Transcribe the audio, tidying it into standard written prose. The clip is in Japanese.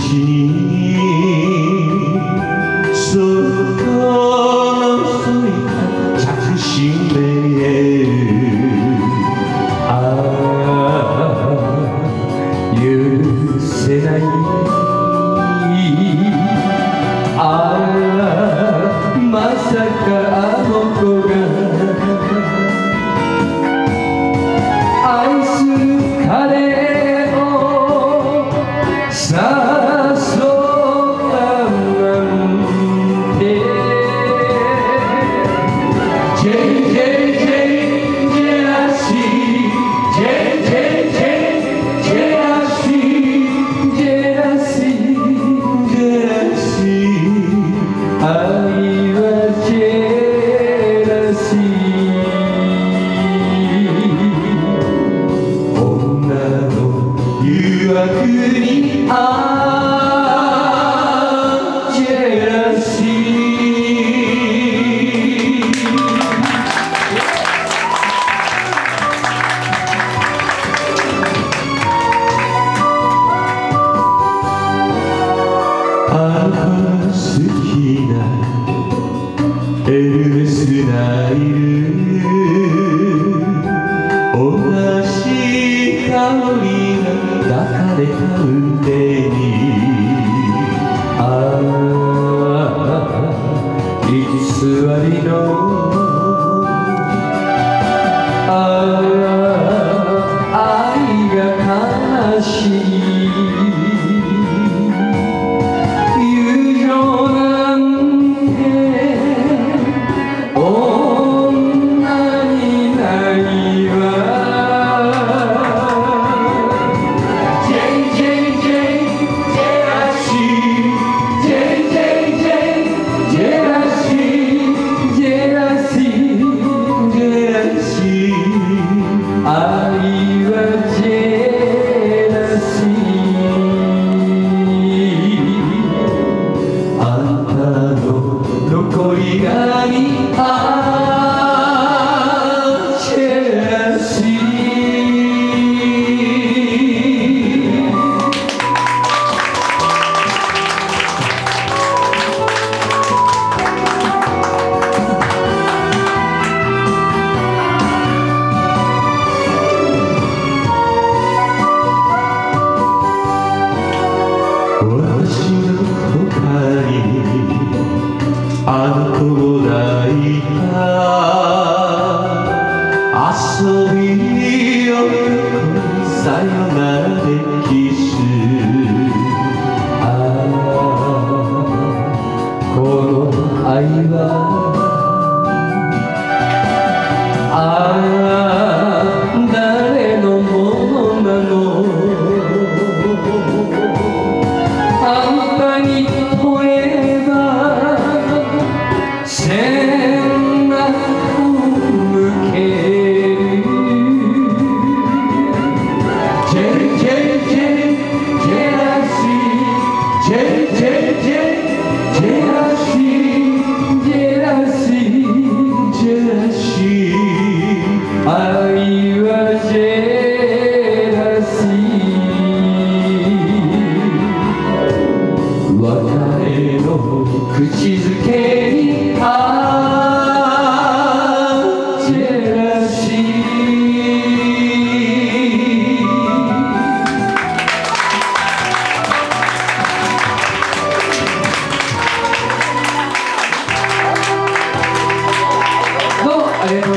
にそっと覗いた着信メール、ああ許せない、ああまさかあの子が愛する彼を誘ったなんて。 JJJ ジェラシー JJJ ジェラシージェラシージェラシー、愛はジェラシー、女の誘惑にあジェラシー。あなたの好きなエルメスナイル、同じ香りが抱かれた腕に、ああ偽りのああ愛が悲しい私の他にあの子を抱いた遊びをさよならでキス、ああこの愛はああ誰のものなの、あんたに問えば背中を向ける。 JJJ ジェラシー JJJ ジェラシージェラシージェラシー、愛はジェラシー、別れの口づけにあジェラシー。どうもありがとうございました。